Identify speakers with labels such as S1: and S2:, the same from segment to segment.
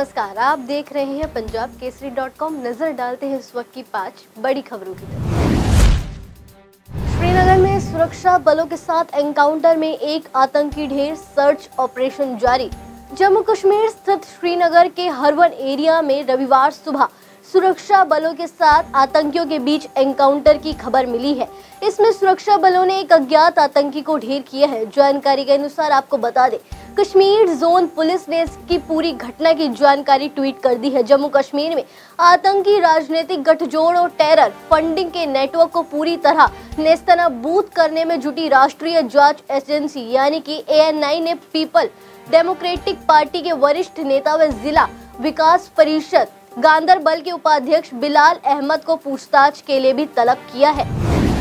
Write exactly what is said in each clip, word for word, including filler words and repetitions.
S1: नमस्कार, आप देख रहे हैं पंजाब केसरी डॉट कॉम। नजर डालते हैं इस वक्त की पांच बड़ी खबरों की तरफ। श्रीनगर में सुरक्षा बलों के साथ एनकाउंटर में एक आतंकी ढेर, सर्च ऑपरेशन जारी। जम्मू कश्मीर स्थित श्रीनगर के हरवन एरिया में रविवार सुबह सुरक्षा बलों के साथ आतंकियों के बीच एनकाउंटर की खबर मिली है। इसमें सुरक्षा बलों ने एक अज्ञात आतंकी को ढेर किया है। जानकारी के अनुसार आपको बता दें, कश्मीर जोन पुलिस ने इसकी पूरी घटना की जानकारी ट्वीट कर दी है। जम्मू कश्मीर में आतंकी राजनीतिक गठजोड़ और टेरर फंडिंग के नेटवर्क को पूरी तरह नेस्तनाबूद करने में जुटी राष्ट्रीय जांच एजेंसी यानी कि ए एन आई ने पीपल डेमोक्रेटिक पार्टी के वरिष्ठ नेता व जिला विकास परिषद गांदरबल के उपाध्यक्ष बिलाल अहमद को पूछताछ के लिए भी तलब किया है।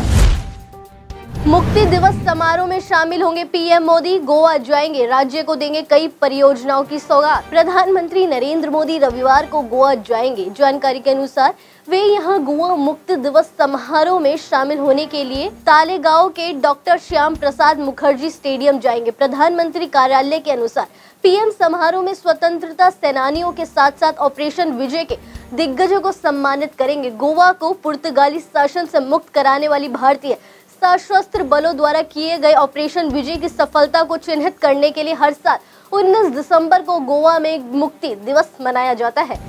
S1: मुक्ति दिवस समारोह में शामिल होंगे पीएम मोदी, गोवा जाएंगे, राज्य को देंगे कई परियोजनाओं की सौगात। प्रधानमंत्री नरेंद्र मोदी रविवार को गोवा जाएंगे। जानकारी के अनुसार वे यहां गोवा मुक्ति दिवस समारोह में शामिल होने के लिए तालेगांव के डॉक्टर श्याम प्रसाद मुखर्जी स्टेडियम जाएंगे। प्रधानमंत्री कार्यालय के अनुसार पीएम समारोह में स्वतंत्रता सेनानियों के साथ साथ ऑपरेशन विजय के दिग्गजों को सम्मानित करेंगे। गोवा को पुर्तगाली शासन से मुक्त कराने वाली भारतीय सशस्त्र बलों द्वारा किए गए ऑपरेशन विजय की सफलता को चिन्हित करने के लिए हर साल उन्नीस दिसंबर को गोवा में मुक्ति दिवस मनाया जाता है।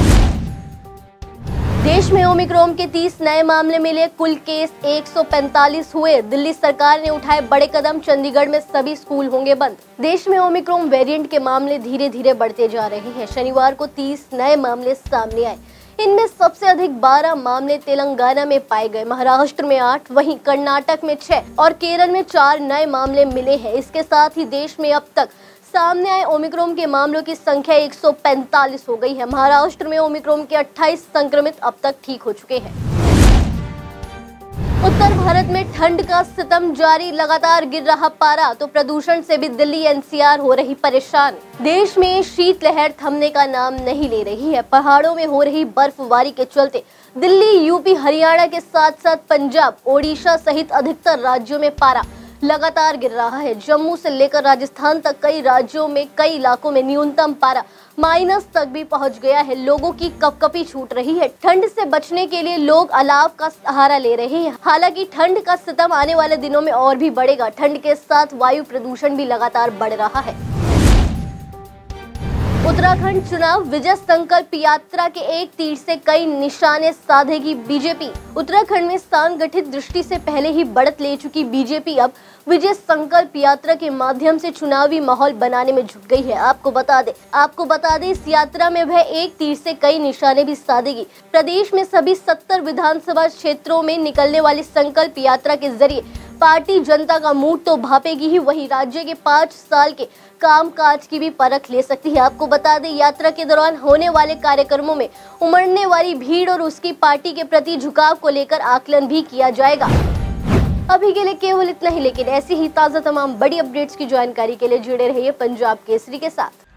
S1: देश में ओमिक्रॉन के तीस नए मामले मिले, कुल केस एक सौ पैंतालीस हुए। दिल्ली सरकार ने उठाए बड़े कदम, चंडीगढ़ में सभी स्कूल होंगे बंद। देश में ओमिक्रॉन वेरिएंट के मामले धीरे धीरे बढ़ते जा रहे हैं। शनिवार को तीस नए मामले सामने आए। इनमें सबसे अधिक बारह मामले तेलंगाना में पाए गए, महाराष्ट्र में आठ, वहीं कर्नाटक में छह और केरल में चार नए मामले मिले हैं। इसके साथ ही देश में अब तक सामने आए ओमिक्रॉन के मामलों की संख्या एक सौ पैंतालीस हो गई है। महाराष्ट्र में ओमिक्रॉन के अट्ठाईस संक्रमित अब तक ठीक हो चुके हैं। उत्तर भारत में ठंड का सितम जारी, लगातार गिर रहा पारा तो प्रदूषण से भी दिल्ली एन सी आर हो रही परेशान। देश में शीतलहर थमने का नाम नहीं ले रही है। पहाड़ों में हो रही बर्फबारी के चलते दिल्ली, यूपी, हरियाणा के साथ साथ पंजाब, ओडिशा सहित अधिकतर राज्यों में पारा लगातार गिर रहा है। जम्मू से लेकर राजस्थान तक कई राज्यों में कई इलाकों में न्यूनतम पारा माइनस तक भी पहुंच गया है। लोगों की कपकपी छूट रही है। ठंड से बचने के लिए लोग अलाव का सहारा ले रहे हैं। हालांकि ठंड का सितम आने वाले दिनों में और भी बढ़ेगा। ठंड के साथ वायु प्रदूषण भी लगातार बढ़ रहा है। उत्तराखंड चुनाव विजय संकल्प यात्रा के एक तीर से कई निशाने साधेगी बीजेपी। उत्तराखंड में सांगठित दृष्टि से पहले ही बढ़त ले चुकी बीजेपी अब विजय संकल्प यात्रा के माध्यम से चुनावी माहौल बनाने में जुट गई है। आपको बता दें आपको बता दें इस यात्रा में वह एक तीर से कई निशाने भी साधेगी। प्रदेश में सभी सत्तर विधानसभा क्षेत्रों में निकलने वाली संकल्प यात्रा के जरिए पार्टी जनता का मूड तो भापेगी ही, वहीं राज्य के पाँच साल के कामकाज की भी परख ले सकती है। आपको बता दें यात्रा के दौरान होने वाले कार्यक्रमों में उमड़ने वाली भीड़ और उसकी पार्टी के प्रति झुकाव को लेकर आकलन भी किया जाएगा। अभी के लिए केवल इतना ही, लेकिन ऐसी ही ताज़ा तमाम बड़ी अपडेट्स की जानकारी के लिए जुड़े रहिए पंजाब केसरी के साथ।